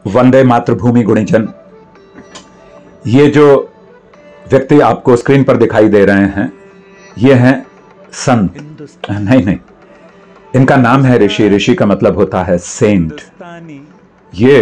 वंदे मातृभूमि गुणीजन। ये जो व्यक्ति आपको स्क्रीन पर दिखाई दे रहे हैं, ये हैं संत। नहीं, इनका नाम है ऋषि। ऋषि का मतलब होता है सेंट। ये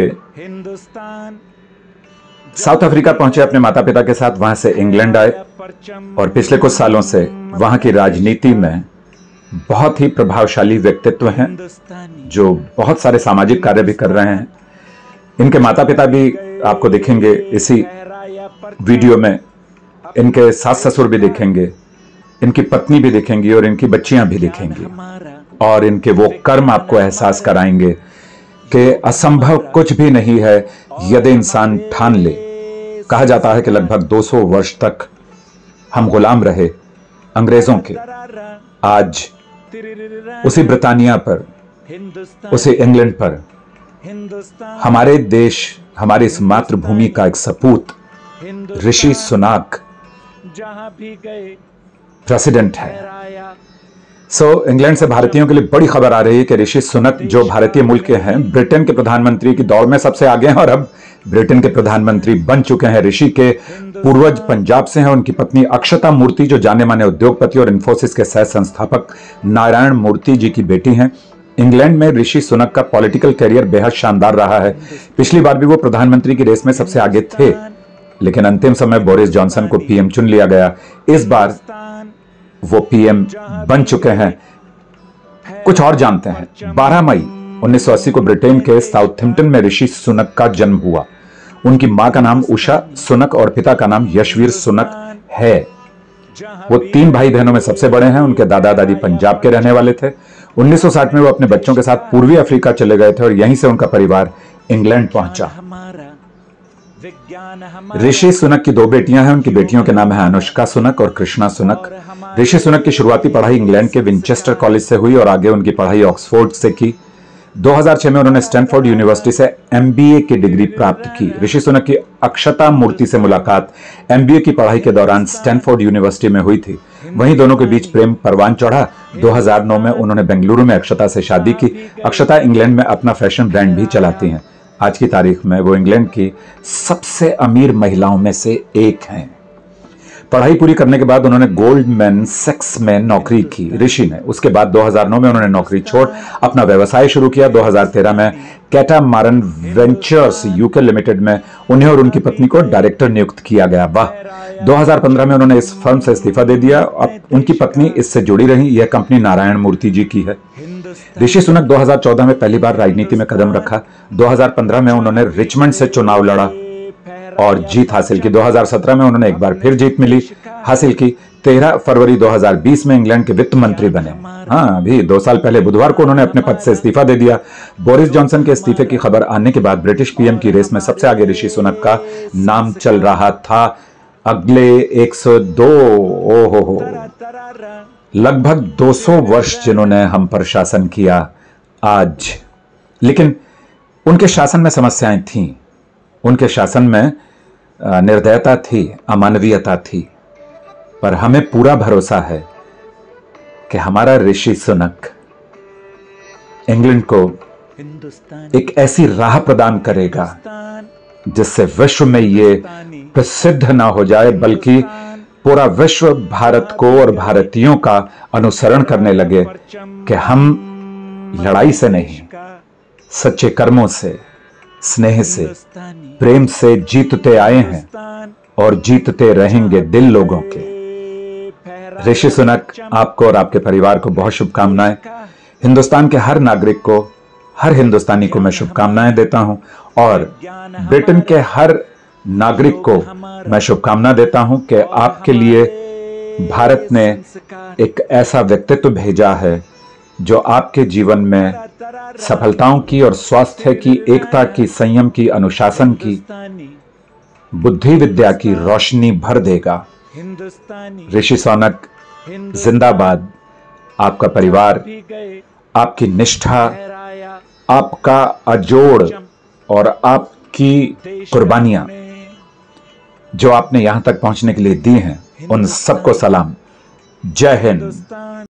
साउथ अफ्रीका पहुंचे अपने माता पिता के साथ, वहां से इंग्लैंड आए और पिछले कुछ सालों से वहां की राजनीति में बहुत ही प्रभावशाली व्यक्तित्व हैं, जो बहुत सारे सामाजिक कार्य भी कर रहे हैं। इनके माता पिता भी आपको दिखेंगे इसी वीडियो में, इनके सास ससुर भी दिखेंगे, इनकी पत्नी भी दिखेंगी और इनकी बच्चियां भी दिखेंगी। और इनके वो कर्म आपको एहसास कराएंगे कि असंभव कुछ भी नहीं है यदि इंसान ठान ले। कहा जाता है कि लगभग 200 वर्ष तक हम गुलाम रहे अंग्रेजों के। आज उसी ब्रिटानिया पर, उसी इंग्लैंड पर हमारे देश, हमारी इस मातृभूमि का एक सपूत ऋषि सुनक प्रेसिडेंट है। इंग्लैंड से भारतीयों के लिए बड़ी खबर आ रही है कि ऋषि सुनक जो भारतीय मूल के हैं, ब्रिटेन के प्रधानमंत्री की दौड़ में सबसे आगे हैं और अब ब्रिटेन के प्रधानमंत्री बन चुके हैं। ऋषि के पूर्वज पंजाब से हैं। उनकी पत्नी अक्षता मूर्ति जो जाने माने उद्योगपति और इन्फोसिस के सह संस्थापक नारायण मूर्ति जी की बेटी हैं। इंग्लैंड में ऋषि सुनक का पॉलिटिकल करियर बेहद शानदार रहा है। पिछली बार भी वो प्रधानमंत्री की रेस में सबसे आगे थे, लेकिन अंतिम समय बोरिस जॉनसन को पीएम चुन लिया गया। इस बार वो पीएम बन चुके हैं। कुछ और जानते हैं। 12 मई 1980 को ब्रिटेन के साउथहैम्पटन में ऋषि सुनक का जन्म हुआ। उनकी मां का नाम उषा सुनक और पिता का नाम यशवीर सुनक है। वो 3 भाई बहनों में सबसे बड़े हैं। उनके दादा दादी पंजाब के रहने वाले थे। 1960 में वो अपने बच्चों के साथ पूर्वी अफ्रीका चले गए थे और यहीं से उनका परिवार इंग्लैंड पहुंचा। ऋषि सुनक की 2 बेटियां हैं। उनकी बेटियों के नाम है अनुष्का सुनक और कृष्णा सुनक। ऋषि सुनक की शुरुआती पढ़ाई इंग्लैंड के विंचेस्टर कॉलेज से हुई और आगे उनकी पढ़ाई ऑक्सफोर्ड से की। 2006 में उन्होंने स्टैनफोर्ड यूनिवर्सिटी से एमबीए की डिग्री प्राप्त की। ऋषि सुनक की अक्षता मूर्ति से मुलाकात एमबीए की पढ़ाई के दौरान स्टैनफोर्ड यूनिवर्सिटी में हुई थी। वहीं दोनों के बीच प्रेम परवान चढ़ा। 2009 में उन्होंने बेंगलुरु में अक्षता से शादी की। अक्षता इंग्लैंड में अपना फैशन ब्रांड भी चलाती हैं। आज की तारीख में वो इंग्लैंड की सबसे अमीर महिलाओं में से एक हैं। पढ़ाई पूरी करने के बाद उन्होंने गोल्डमैन सैक्स में नौकरी की ऋषि ने। उसके बाद 2009 में उन्होंने नौकरी छोड़ अपना व्यवसाय शुरू किया। 2013 में कैटामारन वेंचर्स यूके लिमिटेड में उन्हें और उनकी पत्नी को डायरेक्टर नियुक्त किया गया। वाह। 2015 में उन्होंने इस फर्म से इस्तीफा दे दिया। अब उनकी पत्नी इससे जुड़ी रही। यह कंपनी नारायण मूर्ति जी की है। ऋषि सुनक 2014 में पहली बार राजनीति में कदम रखा। 2015 में उन्होंने रिचमंड से चुनाव लड़ा और जीत हासिल की। 2017 में उन्होंने एक बार फिर जीत हासिल की। 13 फरवरी 2020 में इंग्लैंड के वित्त मंत्री बने। हाँ, अभी 2 साल पहले बुधवार को उन्होंने अपने पद से इस्तीफा दे दिया। बोरिस जॉनसन के इस्तीफे की खबर आने के बाद ब्रिटिश पीएम की रेस में सबसे आगे ऋषि सुनक का नाम चल रहा था। अगले 102 ओहो लगभग 200 वर्ष जिन्होंने हम पर शासन किया आज। लेकिन उनके शासन में समस्याएं थीं। उनके शासन में निर्दयता थी, अमानवीयता थी। पर हमें पूरा भरोसा है कि हमारा ऋषि सुनक इंग्लैंड को एक ऐसी राह प्रदान करेगा जिससे विश्व में ये प्रसिद्ध ना हो जाए, बल्कि पूरा विश्व भारत को और भारतीयों का अनुसरण करने लगे कि हम लड़ाई से नहीं, सच्चे कर्मों से, स्नेह से, प्रेम से जीतते आए हैं और जीतते रहेंगे दिल लोगों के। ऋषि सुनक, आपको और आपके परिवार को बहुत शुभकामनाएं। हिंदुस्तान के हर नागरिक को, हर हिंदुस्तानी को मैं शुभकामनाएं देता हूं और ब्रिटेन के हर नागरिक को मैं शुभकामना देता हूं कि आपके लिए भारत ने एक ऐसा व्यक्तित्व भेजा है जो आपके जीवन में सफलताओं की और स्वास्थ्य की, एकता की, संयम की, अनुशासन की, बुद्धि विद्या की रोशनी भर देगा। ऋषि सुनक जिंदाबाद। आपका परिवार, आपकी निष्ठा, आपका अजोड़ और आपकी कुर्बानियां जो आपने यहां तक पहुंचने के लिए दी हैं, उन सबको सलाम। जय हिंद।